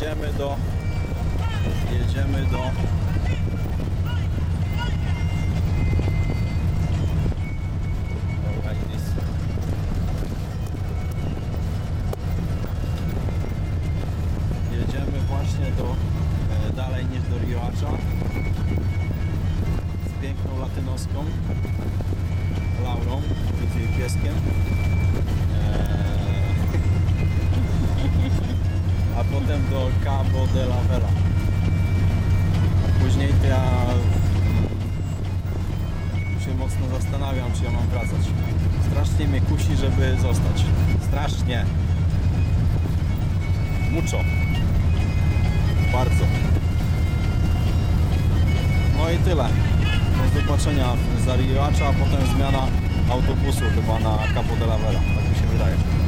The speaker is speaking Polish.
jedziemy do jedziemy właśnie dalej niż do Riohacza z piękną latynoską Laurą, z jej pieskiem. A potem do Cabo de la Vela. A później to ja się mocno zastanawiam, czy ja mam wracać. Strasznie mnie kusi, żeby zostać. Strasznie. Mucho. Bardzo. No i tyle. Do zobaczenia za Riohacza, a potem zmiana autobusu chyba na Cabo de la Vela. Tak mi się wydaje.